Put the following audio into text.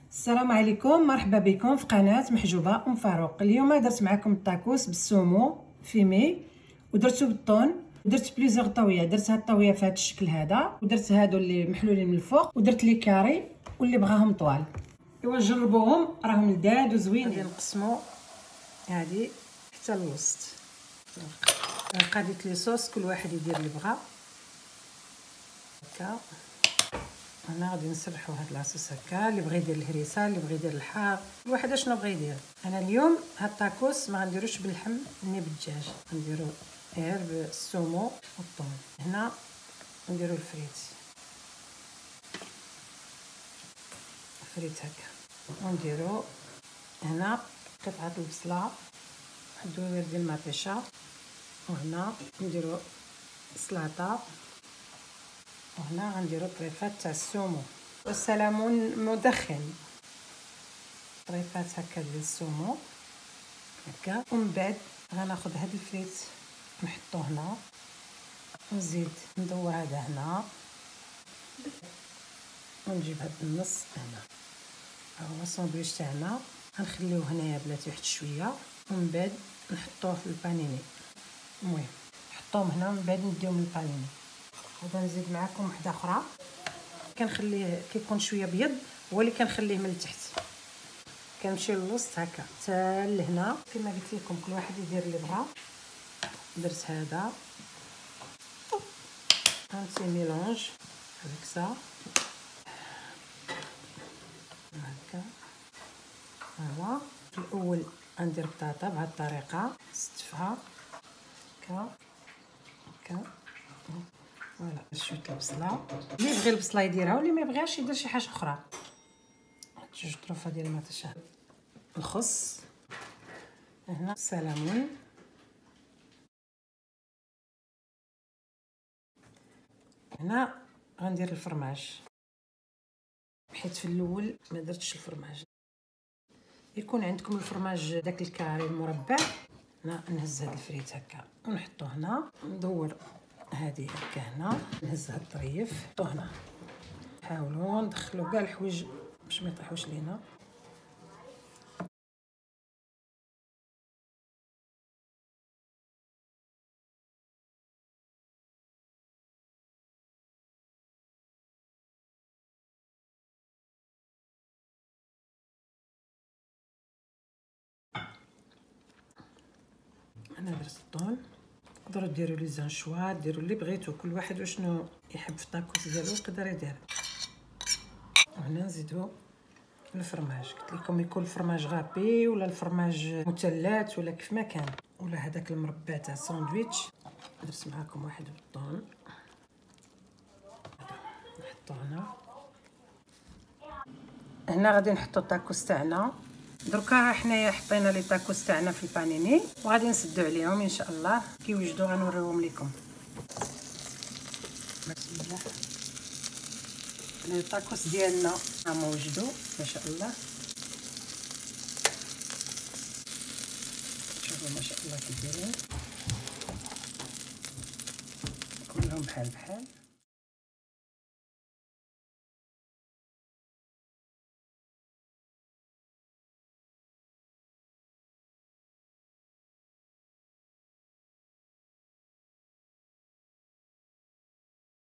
السلام عليكم، مرحبا بكم في قناه محجوبه ام فاروق. اليوم درت معكم الطاكوس بالسومو فيمي ودرتو بالطون، ودرت بليزيغ طاويه. درت هاد الطاويه في هاد الشكل هذا، ودرت هادو اللي محلولين من الفوق، ودرت لي كاري واللي بغاهم طوال. ايوا جربوهم راهم لذاذ وزوينين. غادي نقسمو هادي حتى الوسط. قاديت لي صوص، كل واحد يدير اللي بغا هكا. انا غادي نسرحوا هاد لاصوص هكا، اللي بغى يدير الهريسه، اللي بغى يدير الحار، كل واحد اشنو بغى يدير. انا اليوم هاد الطاكوس ما غنديروش باللحم ني بالدجاج، غنديرو غير بالسومو والثوم. هنا نديرو الفريت هكا، ونديرو هنا قطعه البصله، واحد الدوير ديال المطيشه، وهنا نديرو سلطه، وهنا غنديرو طريفات تاع السومو والسلمون مدخن. طريفات هكا ديال السومو هكا. ومن بعد غناخذ هاد الفريت نحطوه هنا، ونزيد ندور هذا هنا، ونجيب هاد النص هنا. ها هو الساندويتش تاعنا. غنخليوه هنايا بلاتي واحد شويه، ومن بعد نحطوه في البانيني. المهم نحطوهم هنا ومن بعد نديهم للبانيني. غادي نزيد معكم وحده اخرى، كنخليه كيكون شويه بيض، هو اللي كنخليه من التحت. كنمشي للوسط هكا حتى لهنا. كما قلت لكم كل واحد يدير اللي بغا. درت هذا هانتي ميلونج هذاك سا هكا. هو الاول غندير بطاطا بهذه الطريقه، نستفها هكا هكا. فوالا شويه البصله، اللي يبغي البصله يديرها واللي ما يبغيهاش يدير شي حاجه اخرى. جوج طروفه ديال المطيشه، الخس، هنا السلمون، هنا غندير الفرماج، حيت في الاول ما درتش الفرماج. يكون عندكم الفرماج داك الكاري المربع. هنا نهز هاد الفريت هكا ونحطو هنا، ندور هادي هكا هنا، نهز هاد الطريف نحطو هنا. نحاولوا ندخلو كاع الحوايج باش ما يطيحوش لينا. انا درت الطون. تقدروا ديروا لي زانشوا، ديروا اللي بغيتو، كل واحد وشنو يحب في الطاكوس ديالو يقدر يدير. وهنا نزيدو الفرماج. قلت لكم يكون الفرماج غابي ولا الفرماج مثلث ولا كيف ما كان، ولا هذاك المربع تاع الساندويتش. درت معكم واحد بالطون، نحطو هنا غادي نحطو الطاكوس تاعنا. دركا حنايا حطينا لي طاكوس تاعنا في البانيني، وغادي نسدو عليهم ان شاء الله كي يوجدوا غنوريهم لكم. بسم الله. الطاكوس ديالنا راهم وجدوا ما شاء الله. شوفوا ما شاء الله كي دايرين كلهم بحال